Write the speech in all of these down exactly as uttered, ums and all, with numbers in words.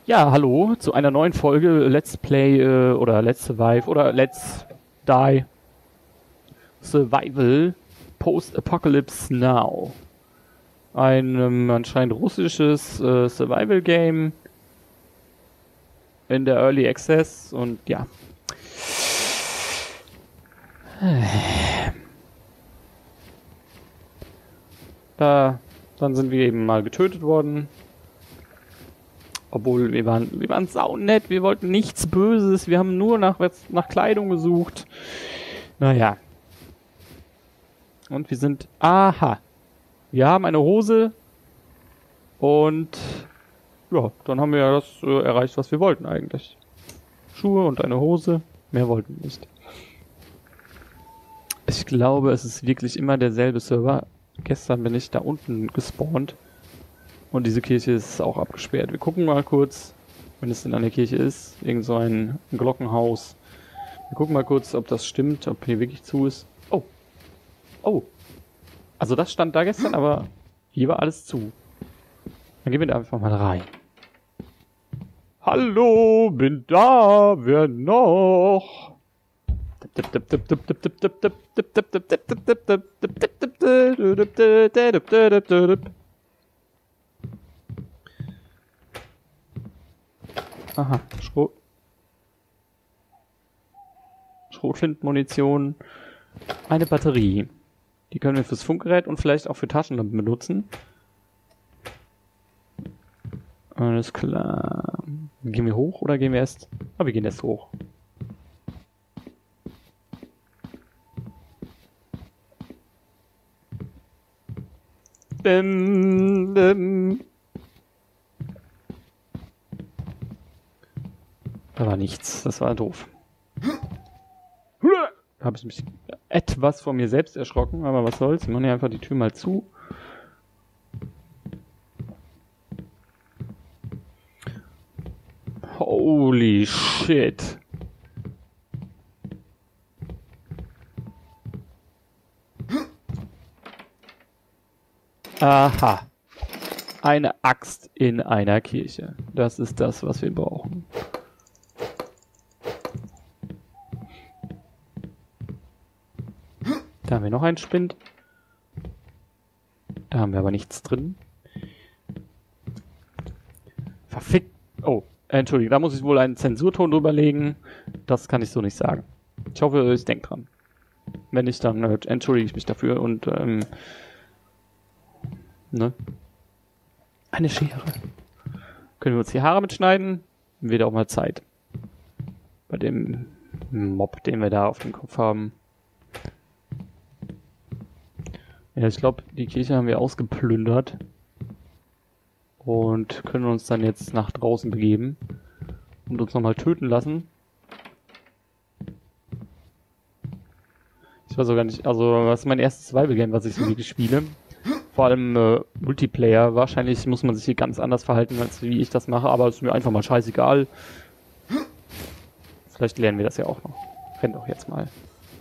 Ja, hallo zu einer neuen Folge Let's Play äh, oder Let's Survive oder Let's Die Survival Post-Apocalypse Now. Ein ähm, anscheinend russisches äh, Survival-Game in der Early Access und ja. Da, dann sind wir eben mal getötet worden. Obwohl, wir waren, wir waren saunett, wir wollten nichts Böses, wir haben nur nach, nach Kleidung gesucht. Naja. Und wir sind, aha. Wir haben eine Hose und ja, dann haben wir ja das äh, erreicht, was wir wollten eigentlich. Schuhe und eine Hose, mehr wollten wir nicht. Ich glaube, es ist wirklich immer derselbe Server. Gestern bin ich da unten gespawnt. Und diese Kirche ist auch abgesperrt. Wir gucken mal kurz, wenn es in einer Kirche ist. Irgend so ein Glockenhaus. Wir gucken mal kurz, ob das stimmt, ob hier wirklich zu ist. Oh. Oh. Also das stand da gestern, aber hier war alles zu. Dann gehen wir da einfach mal rein. Hallo, bin da. Wer noch? Aha, Schrot. Schrotflintenmunition. Eine Batterie. Die können wir fürs Funkgerät und vielleicht auch für Taschenlampen benutzen. Alles klar. Gehen wir hoch oder gehen wir erst... Ah, wir gehen erst hoch. Bim, bim. Da war nichts, das war doof. Da habe ich mich etwas von mir selbst erschrocken, aber was soll's, wir machen hier einfach die Tür mal zu. Holy shit. Aha. Eine Axt in einer Kirche. Das ist das, was wir brauchen. Da haben wir noch einen Spind. Da haben wir aber nichts drin. Verfickt. Oh, entschuldigung, da muss ich wohl einen Zensurton drüber legen. Das kann ich so nicht sagen. Ich hoffe, ich denke dran. Wenn nicht, dann äh, entschuldige ich mich dafür und ähm, ne? Eine Schere. Können wir uns die Haare mitschneiden? Wird auch mal Zeit. Bei dem Mob, den wir da auf dem Kopf haben. Ja, ich glaube, die Kirche haben wir ausgeplündert. Und können uns dann jetzt nach draußen begeben. Und uns nochmal töten lassen. Ich weiß auch gar nicht, also das ist mein erstes Survival-Game, was ich so wirklich spiele. Vor allem äh, Multiplayer. Wahrscheinlich muss man sich hier ganz anders verhalten, als wie ich das mache. Aber es ist mir einfach mal scheißegal. Vielleicht lernen wir das ja auch noch. Rennt doch jetzt mal.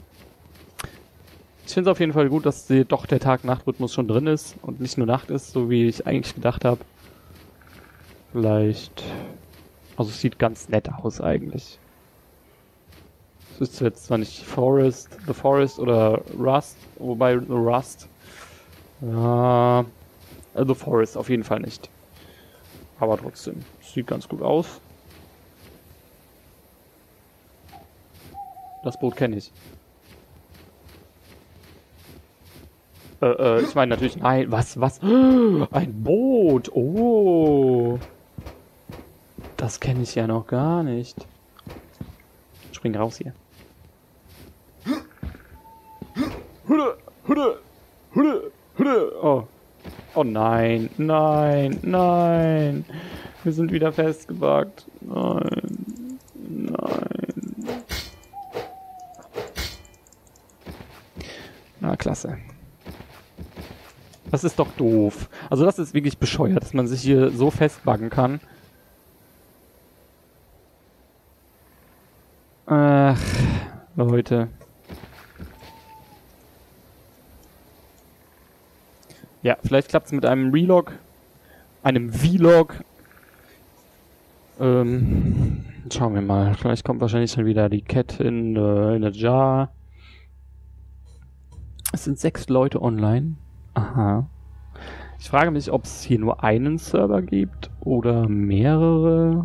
Ich finde es auf jeden Fall gut, dass die, doch der Tag-Nacht-Rhythmus schon drin ist und nicht nur Nacht ist, so wie ich eigentlich gedacht habe. Vielleicht... Also es sieht ganz nett aus eigentlich. Es ist jetzt zwar nicht Forest, The Forest oder Rust, wobei The Rust... Ja... The Forest auf jeden Fall nicht. Aber trotzdem, es sieht ganz gut aus. Das Boot kenne ich. Äh, äh, ich meine natürlich, nein, was, was? Ein Boot, oh. Das kenne ich ja noch gar nicht. Spring raus hier. Oh. Oh nein, nein, nein. Wir sind wieder festgebackt. Nein, nein. Na, klasse. Das ist doch doof. Also das ist wirklich bescheuert, dass man sich hier so festbuggen kann. Ach, Leute. Ja, vielleicht klappt es mit einem Relog, einem Vlog Ähm, schauen wir mal. Vielleicht kommt wahrscheinlich schon wieder die Cat in, äh, in a Jar. Es sind sechs Leute online. Aha. Ich frage mich, ob es hier nur einen Server gibt oder mehrere.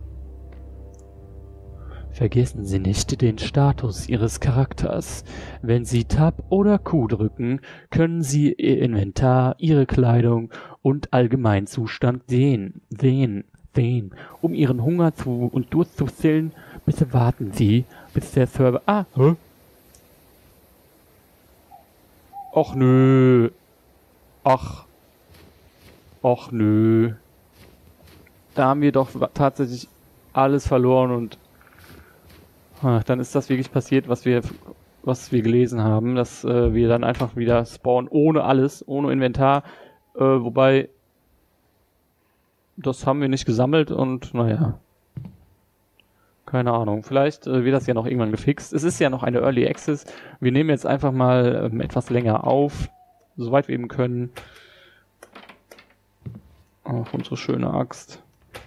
Vergessen Sie nicht den Status Ihres Charakters. Wenn Sie Tab oder Q drücken, können Sie Ihr Inventar, Ihre Kleidung und Allgemeinzustand sehen. Sehen. Sehen. Um Ihren Hunger zu und Durst zu stillen, bitte warten Sie, bis der Server... Ah, hä? Och nö. Ach. Och nö. Da haben wir doch tatsächlich alles verloren und ach, dann ist das wirklich passiert, was wir was wir gelesen haben, dass äh, wir dann einfach wieder spawnen ohne alles, ohne Inventar, äh, wobei das haben wir nicht gesammelt und naja. Keine Ahnung. Vielleicht äh, wird das ja noch irgendwann gefixt. Es ist ja noch eine Early Access. Wir nehmen jetzt einfach mal ähm, etwas länger auf, soweit wir eben können. Auf unsere schöne Axt.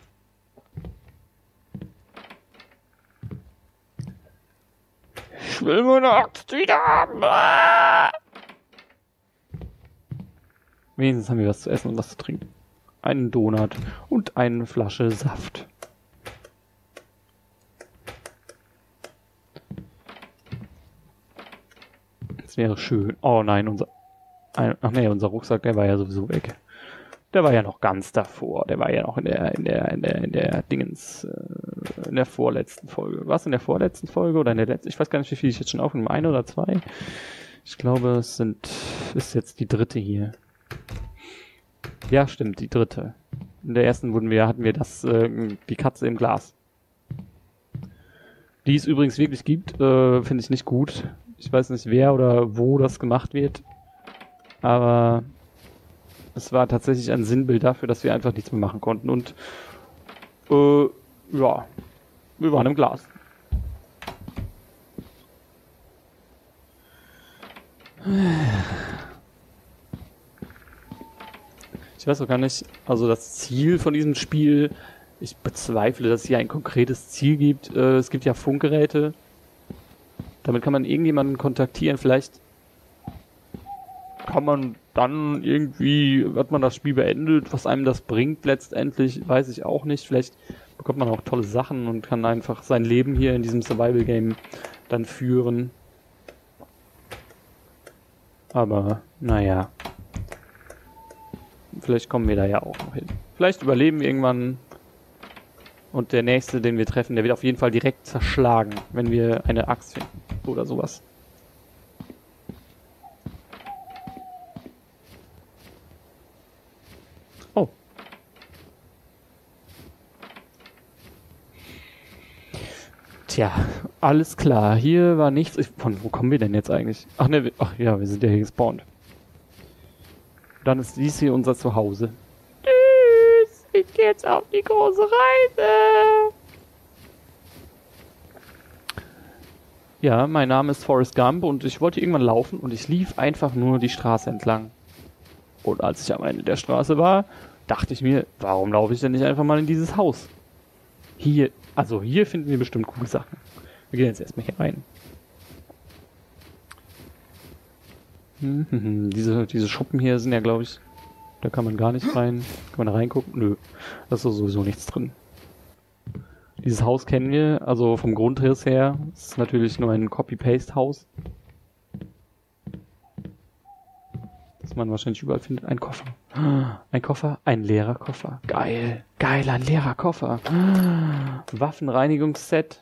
Ich will meine Axt wieder haben. Ah! Wenigstens haben wir was zu essen und was zu trinken. Einen Donut und eine Flasche Saft. Das wäre schön. Oh nein, unser... Ein, ach nee, unser Rucksack, der war ja sowieso weg. Der war ja noch ganz davor. Der war ja noch in der, in der, in der, in der Dingens, äh, in der vorletzten Folge. War es in der vorletzten Folge oder in der letzten? Ich weiß gar nicht, wie viel ich jetzt schon aufgenommen habe. Eine oder zwei? Ich glaube, es sind, ist jetzt die dritte hier. Ja, stimmt, die dritte. In der ersten wurden wir, hatten wir das, äh, die Katze im Glas. Die es übrigens wirklich gibt, äh, finde ich nicht gut. Ich weiß nicht, wer oder wo das gemacht wird. Aber es war tatsächlich ein Sinnbild dafür, dass wir einfach nichts mehr machen konnten. Und äh, ja, wir waren im Glas. Ich weiß auch gar nicht, also das Ziel von diesem Spiel, ich bezweifle, dass es hier ein konkretes Ziel gibt. Äh, es gibt ja Funkgeräte. Damit kann man irgendjemanden kontaktieren. Vielleicht kann man dann irgendwie, hat man das Spiel beendet, was einem das bringt letztendlich, weiß ich auch nicht. Vielleicht bekommt man auch tolle Sachen und kann einfach sein Leben hier in diesem Survival-Game dann führen. Aber, naja. Vielleicht kommen wir da ja auch noch hin. Vielleicht überleben wir irgendwann und der nächste, den wir treffen, der wird auf jeden Fall direkt zerschlagen, wenn wir eine Axt finden oder sowas. Oh. Tja, alles klar. Hier war nichts. Ich, von wo kommen wir denn jetzt eigentlich? Ach ne, ach ja, wir sind ja hier gespawnt. Dann ist dies hier unser Zuhause. Tschüss, ich gehe jetzt auf die große Reise. Ja, mein Name ist Forrest Gump und ich wollte irgendwann laufen und ich lief einfach nur die Straße entlang. Und als ich am Ende der Straße war, dachte ich mir, warum laufe ich denn nicht einfach mal in dieses Haus? Hier, also hier finden wir bestimmt coole Sachen. Wir gehen jetzt erstmal hier rein. Hm, hm, hm. Diese, diese Schuppen hier sind ja, glaube ich, da kann man gar nicht rein. Kann man da reingucken? Nö, da ist sowieso nichts drin. Dieses Haus kennen wir, also vom Grundriss her. Es ist natürlich nur ein Copy-Paste-Haus. Das man wahrscheinlich überall findet. Ein Koffer. Ein Koffer, ein leerer Koffer. Geil. Geil, ein leerer Koffer. Waffenreinigungsset.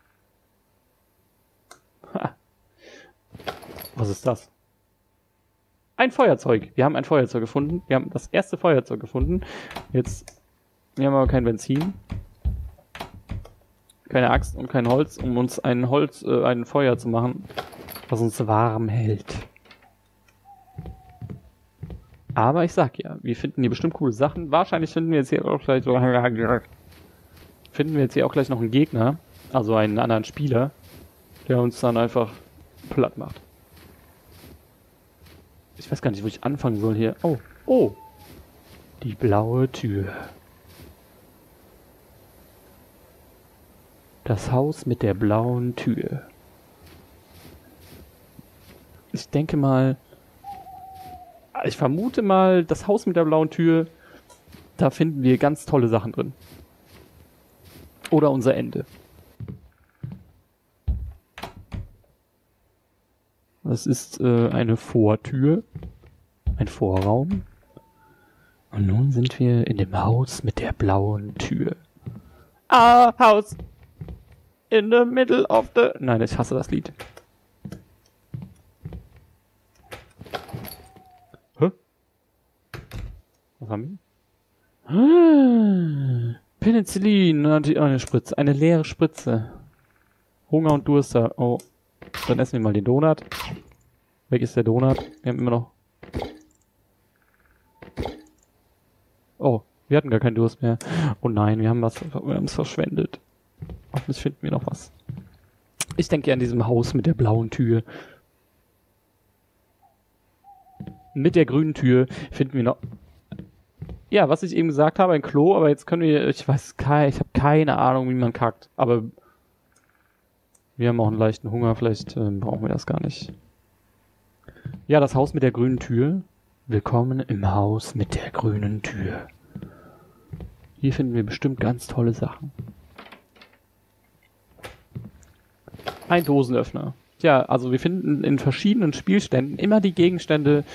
Was ist das? Ein Feuerzeug. Wir haben ein Feuerzeug gefunden. Wir haben das erste Feuerzeug gefunden. Jetzt, wir haben aber kein Benzin. Keine Axt und kein Holz, um uns ein Holz, äh, ein Feuer zu machen, was uns warm hält. Aber ich sag ja, wir finden hier bestimmt coole Sachen. Wahrscheinlich finden wir jetzt hier auch gleich so, finden wir jetzt hier auch gleich noch einen Gegner, also einen anderen Spieler, der uns dann einfach platt macht. Ich weiß gar nicht, wo ich anfangen soll hier. Oh, oh, die blaue Tür. Das Haus mit der blauen Tür. Ich denke mal... Ich vermute mal, das Haus mit der blauen Tür, da finden wir ganz tolle Sachen drin. Oder unser Ende. Das ist äh, eine Vortür. Ein Vorraum. Und nun sind wir in dem Haus mit der blauen Tür. Ah, Haus! In the middle of the... Nein, ich hasse das Lied. Hä? Was haben wir? Ah, Penicillin, eine Spritze, eine leere Spritze. Hunger und Durst. Oh, dann essen wir mal den Donut. Weg ist der Donut. Wir haben immer noch... Oh, wir hatten gar keinen Durst mehr. Oh nein, wir haben was, wir haben es verschwendet. Hoffentlich finden wir noch was. Ich denke an diesem Haus mit der blauen Tür. Mit der grünen Tür finden wir noch... Ja, was ich eben gesagt habe, ein Klo, aber jetzt können wir... Ich weiß kein, ich habe keine Ahnung, wie man kackt. Aber wir haben auch einen leichten Hunger, vielleicht äh, brauchen wir das gar nicht. Ja, das Haus mit der grünen Tür. Willkommen im Haus mit der grünen Tür. Hier finden wir bestimmt ganz tolle Sachen. Ein Dosenöffner. Tja, also wir finden in verschiedenen Spielständen immer die Gegenstände,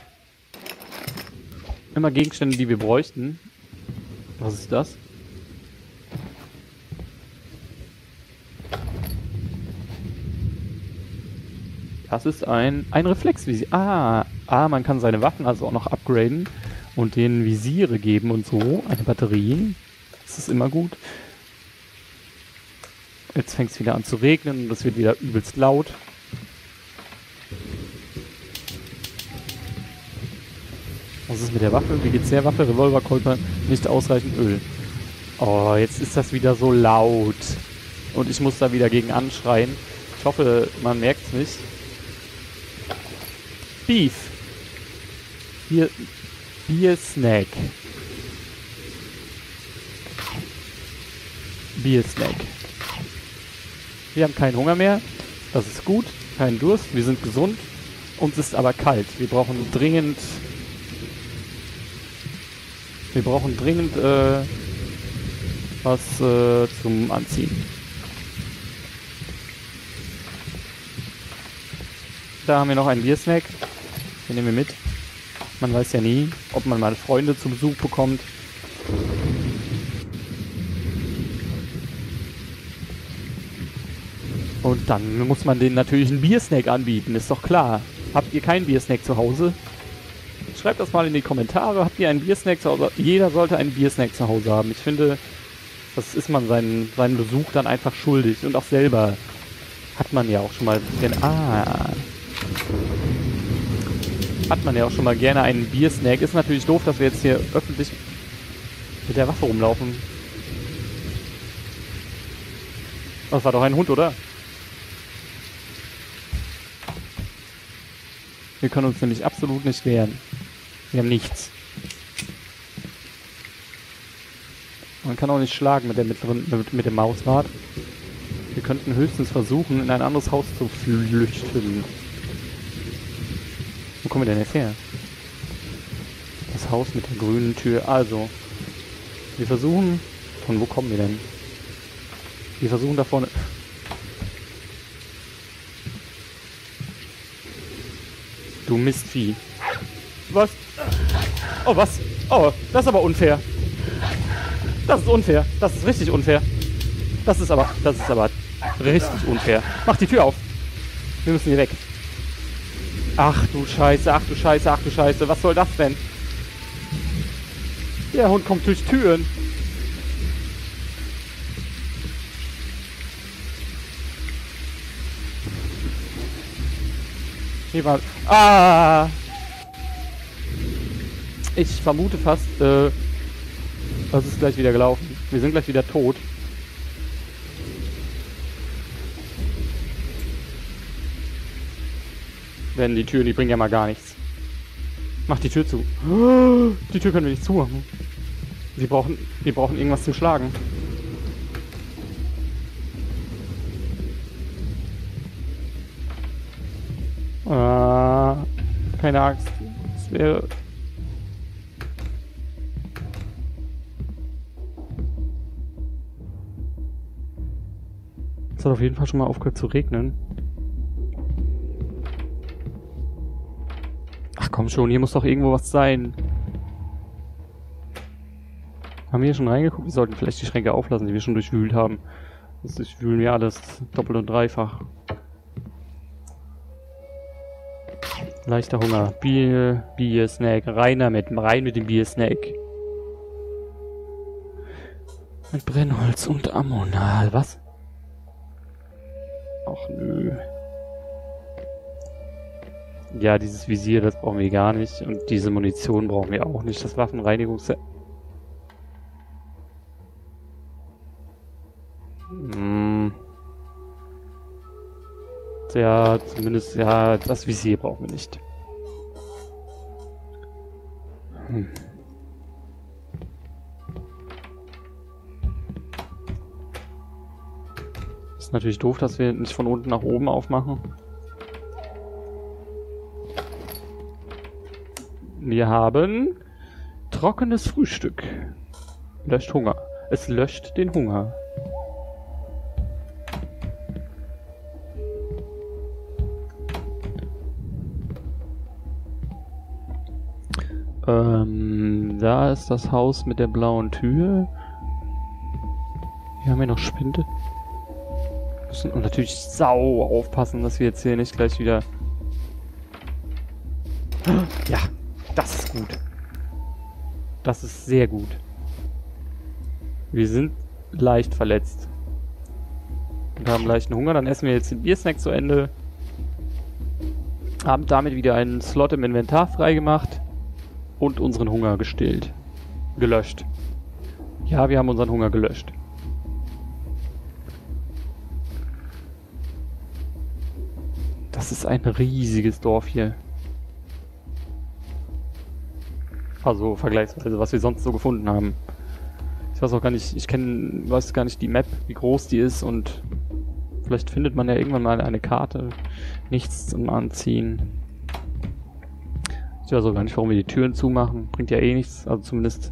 immer Gegenstände, die wir bräuchten. Was ist das? Das ist ein, ein Reflexvisier. Ah, ah, man kann seine Waffen also auch noch upgraden und denen Visiere geben und so. Eine Batterie. Das ist immer gut. Jetzt fängt es wieder an zu regnen und es wird wieder übelst laut. Was ist mit der Waffe? Wie geht's der Waffe? Revolverkolber, nicht ausreichend Öl. Oh, jetzt ist das wieder so laut. Und ich muss da wieder gegen anschreien. Ich hoffe, man merkt es nicht. Beef. Hier, Bier Snack. Bier Snack. Wir haben keinen Hunger mehr. Das ist gut. Keinen Durst. Wir sind gesund. Uns ist aber kalt. Wir brauchen dringend... Wir brauchen dringend äh, was äh, zum Anziehen. Da haben wir noch einen Biersnack. Den nehmen wir mit. Man weiß ja nie, ob man mal Freunde zu Besuch bekommt. Und dann muss man denen natürlich einen Biersnack anbieten, ist doch klar. Habt ihr keinen Biersnack zu Hause? Schreibt das mal in die Kommentare. Habt ihr einen Biersnack zu Hause? Jeder sollte einen Biersnack zu Hause haben. Ich finde, das ist man seinen, seinen Besuch dann einfach schuldig. Und auch selber hat man ja auch schon mal... Den, ah... Hat man ja auch schon mal gerne einen Biersnack. Ist natürlich doof, dass wir jetzt hier öffentlich mit der Waffe rumlaufen. Das war doch ein Hund, oder? Wir können uns nämlich absolut nicht wehren. Wir haben nichts. Man kann auch nicht schlagen mit, der mittleren, mit, mit dem Mausrad. Wir könnten höchstens versuchen, in ein anderes Haus zu flüchten. Wo kommen wir denn jetzt her? Das Haus mit der grünen Tür. Also, wir versuchen... Von wo kommen wir denn? Wir versuchen da vorne... Du Mistvieh. Was? Oh, was? Oh, das ist aber unfair. Das ist unfair. Das ist richtig unfair. Das ist aber... Das ist aber richtig unfair. Mach die Tür auf. Wir müssen hier weg. Ach du Scheiße, ach du Scheiße, ach du Scheiße. Was soll das denn? Der Hund kommt durch Türen. Hier war... Ah! Ich vermute fast, äh... das ist gleich wieder gelaufen. Wir sind gleich wieder tot. Denn die Türen, die bringen ja mal gar nichts. Mach die Tür zu. Die Tür können wir nicht zumachen. Sie brauchen, wir brauchen irgendwas zum Schlagen. Ah, keine Angst. Es wäre... Es hat auf jeden Fall schon mal aufgehört zu regnen. Ach komm schon, hier muss doch irgendwo was sein. Haben wir hier schon reingeguckt? Wir sollten vielleicht die Schränke auflassen, die wir schon durchwühlt haben. Das durchwühlen wir alles doppelt und dreifach. Leichter Hunger. Bier, Bier-Snack. Rein damit. Rein mit dem Bier-Snack. Mit Brennholz und Ammonal. Was? Ach nö. Ja, dieses Visier, das brauchen wir gar nicht. Und diese Munition brauchen wir auch nicht. Das Waffenreinigungsset. Hm. Ja, zumindest, ja, das Visier brauchen wir nicht. Hm. Ist natürlich doof, dass wir nicht von unten nach oben aufmachen. Wir haben trockenes Frühstück. Löscht Hunger. Es löscht den Hunger. Ähm, da ist das Haus mit der blauen Tür. Hier haben wir noch Spinde. Wir müssen und natürlich sau aufpassen, dass wir jetzt hier nicht gleich wieder... Ja, das ist gut. Das ist sehr gut. Wir sind leicht verletzt. Und haben leichten Hunger. Dann essen wir jetzt den Biersnack zu Ende. Haben damit wieder einen Slot im Inventar freigemacht. Und unseren Hunger gestillt. Gelöscht. Ja, wir haben unseren Hunger gelöscht. Das ist ein riesiges Dorf hier. Also vergleichsweise, was wir sonst so gefunden haben. Ich weiß auch gar nicht, ich kenne, weiß gar nicht die Map, wie groß die ist und vielleicht findet man ja irgendwann mal eine Karte. Nichts zum Anziehen. Ich weiß auch gar nicht, warum wir die Türen zumachen. Bringt ja eh nichts. Also zumindest...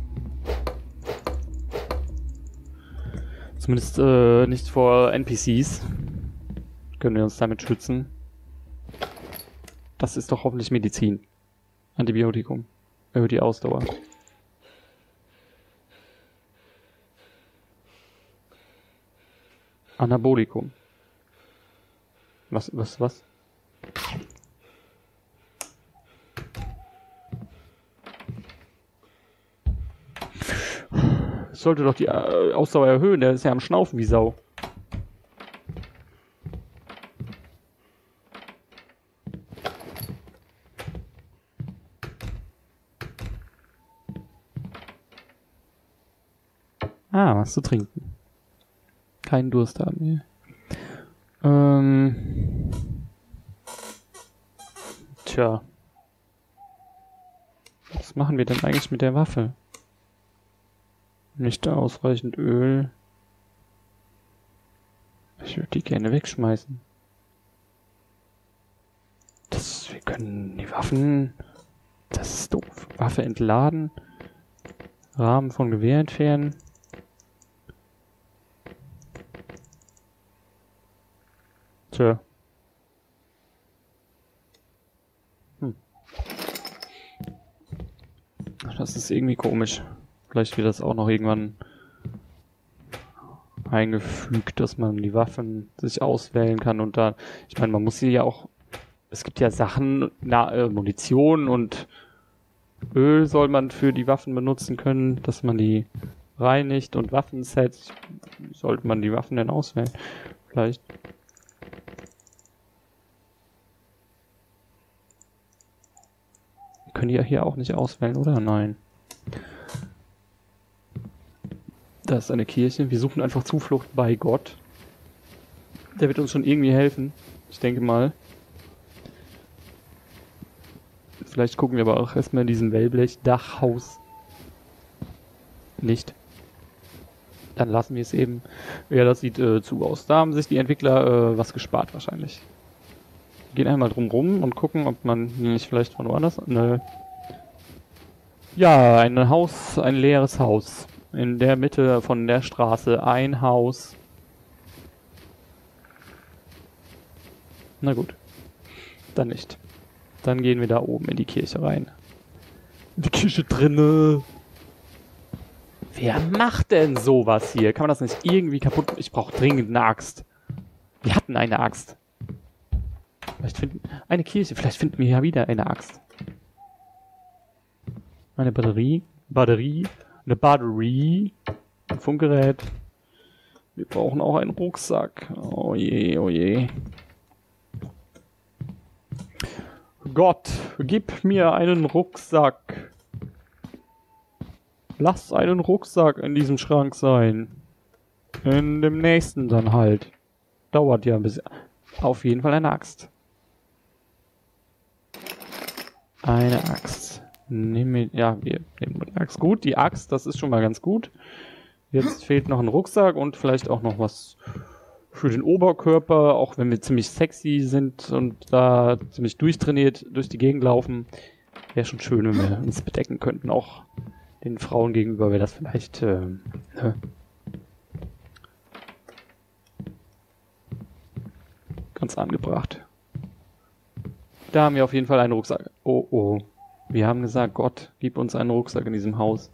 Zumindest äh, nicht vor N P Cs. Können wir uns damit schützen. Das ist doch hoffentlich Medizin. Antibiotikum. Erhöht die Ausdauer. Anabolikum. Was, was, was? Sollte doch die äh, Ausdauer erhöhen, der ist ja am Schnaufen wie Sau. Ah, was zu trinken. Keinen Durst haben wir. Ähm. Tja. Was machen wir denn eigentlich mit der Waffe? Nicht ausreichend Öl. Ich würde die gerne wegschmeißen. Das, wir können die Waffen... Das ist doof. Waffe entladen. Rahmen von Gewehr entfernen. Tja. Hm. Das ist irgendwie komisch. Vielleicht wird das auch noch irgendwann eingefügt, dass man die Waffen sich auswählen kann und da, ich meine, man muss sie ja auch, es gibt ja Sachen, na, äh, Munition und Öl soll man für die Waffen benutzen können, dass man die reinigt und Waffensets, sollte man die Waffen denn auswählen? Vielleicht. Wir können die ja hier auch nicht auswählen, oder? Nein. Da ist eine Kirche. Wir suchen einfach Zuflucht bei Gott. Der wird uns schon irgendwie helfen. Ich denke mal. Vielleicht gucken wir aber auch erstmal in diesem Wellblech-Dachhaus. Nicht. Dann lassen wir es eben. Ja, das sieht äh, zu aus. Da haben sich die Entwickler äh, was gespart wahrscheinlich. gehen einmal drum rum und gucken, ob man nicht vielleicht von woanders... Nö. Ja, ein Haus, ein leeres Haus. In der Mitte von der Straße ein Haus. Na gut. Dann nicht. Dann gehen wir da oben in die Kirche rein. Die Kirche drinne. Wer macht denn sowas hier? Kann man das nicht irgendwie kaputt... Ich brauche dringend eine Axt. Wir hatten eine Axt. Vielleicht finden... Eine Kirche. Vielleicht finden wir ja wieder eine Axt. Eine Batterie. Batterie. Eine Batterie. Ein Funkgerät. Wir brauchen auch einen Rucksack. Oh je, oh je. Gott, gib mir einen Rucksack. Lass einen Rucksack in diesem Schrank sein. In dem nächsten dann halt. Dauert ja ein bisschen. Auf jeden Fall eine Axt. Eine Axt. Nehmen wir, ja, wir nehmen die Axt. Gut, die Axt, das ist schon mal ganz gut. Jetzt fehlt noch ein Rucksack und vielleicht auch noch was für den Oberkörper, auch wenn wir ziemlich sexy sind und da ziemlich durchtrainiert durch die Gegend laufen. Wäre schon schön, wenn wir uns bedecken könnten. Auch den Frauen gegenüber wäre das vielleicht äh, ne? Ganz angebracht. Da haben wir auf jeden Fall einen Rucksack. Oh, oh. Wir haben gesagt, Gott, gib uns einen Rucksack in diesem Haus.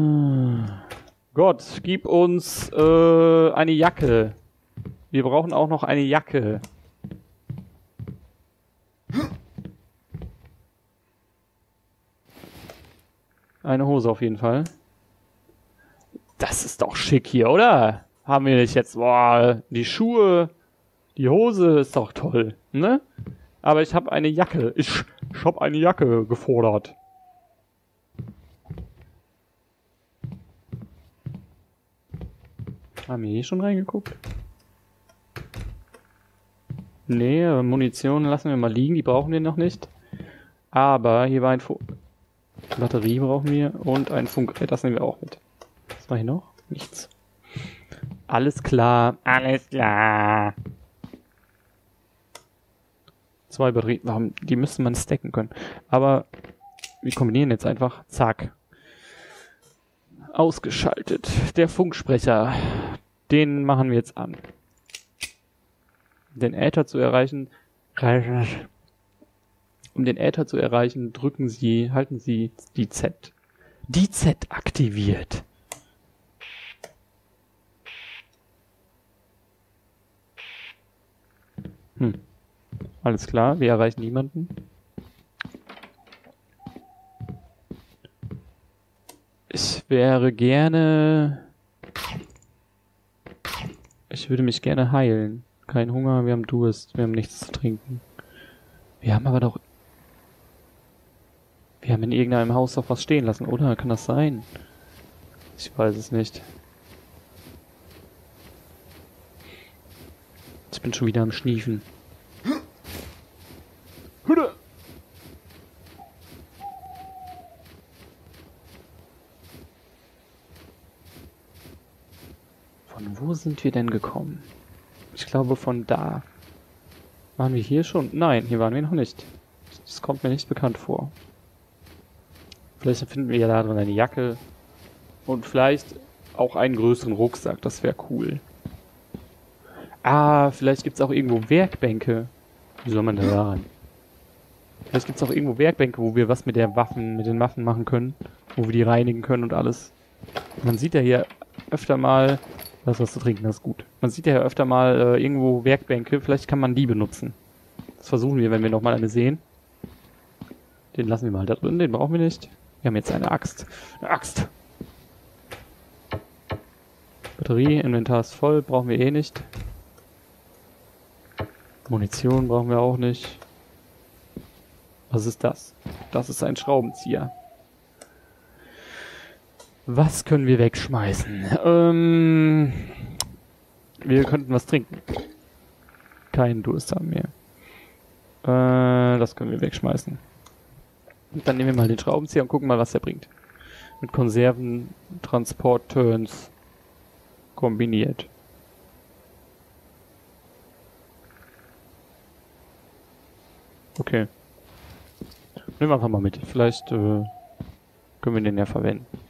Gott, gib uns äh, eine Jacke. Wir brauchen auch noch eine Jacke. Eine Hose auf jeden Fall. Das ist doch schick hier, oder? Haben wir nicht jetzt, boah, die Schuhe, die Hose ist doch toll, ne? Aber ich habe eine Jacke. Ich, ich habe eine Jacke gefordert. Haben wir hier schon reingeguckt? Nee, Munition lassen wir mal liegen, die brauchen wir noch nicht. Aber hier war ein Fu Batterie brauchen wir und ein Funkgerät, das nehmen wir auch mit. Was war hier noch? Nichts. Alles klar, alles klar. Zwei Batterien, warum? Die müsste man stacken können. Aber wir kombinieren jetzt einfach. Zack. Ausgeschaltet. Der Funksprecher. Den machen wir jetzt an. Den Äther zu erreichen. Um den Äther zu erreichen, drücken Sie, halten Sie die Z. Die Z aktiviert. Hm. Alles klar, wir erreichen niemanden. Ich wäre gerne... Ich würde mich gerne heilen. Kein Hunger, wir haben Durst, wir haben nichts zu trinken. Wir haben aber doch... Wir haben in irgendeinem Haus doch was stehen lassen, oder? Kann das sein? Ich weiß es nicht. Ich bin schon wieder am Schniefen. Von wo sind wir denn gekommen? Ich glaube von da. Waren wir hier schon? Nein, hier waren wir noch nicht. Das kommt mir nicht bekannt vor. Vielleicht finden wir ja da drin eine Jacke. Und vielleicht auch einen größeren Rucksack. Das wäre cool. Ah, vielleicht gibt es auch irgendwo Werkbänke. Wie soll man da ran? Vielleicht gibt es auch irgendwo Werkbänke, wo wir was mit der Waffen, mit den Waffen machen können. Wo wir die reinigen können und alles. Man sieht ja hier öfter mal... Das was zu trinken, das ist gut. Man sieht ja hier öfter mal äh, irgendwo Werkbänke. Vielleicht kann man die benutzen. Das versuchen wir, wenn wir nochmal eine sehen. Den lassen wir mal da drin. Den brauchen wir nicht. Wir haben jetzt eine Axt. Eine Axt! Batterie, Inventar ist voll. Brauchen wir eh nicht. Munition brauchen wir auch nicht. Was ist das? Das ist ein Schraubenzieher. Was können wir wegschmeißen? Ähm, wir könnten was trinken. Keinen Durst haben wir. Äh, das können wir wegschmeißen. Und dann nehmen wir mal den Schraubenzieher und gucken mal, was der bringt. Mit Konserven, Transport, Turns kombiniert. Okay. Nehmen wir einfach mal mit. Vielleicht äh, können wir den ja verwenden.